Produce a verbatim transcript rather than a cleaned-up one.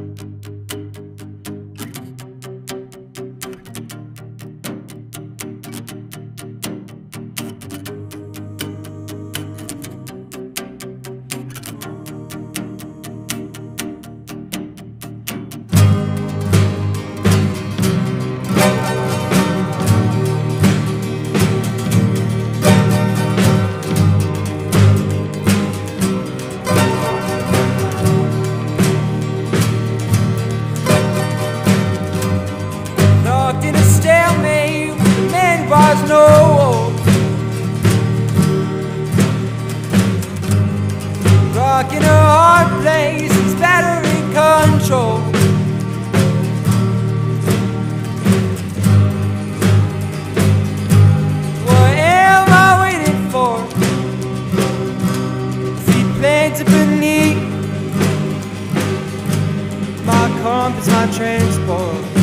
Rock in a hard place, it's battery control. What am I waiting for? Feet planted beneath my compass, my transport.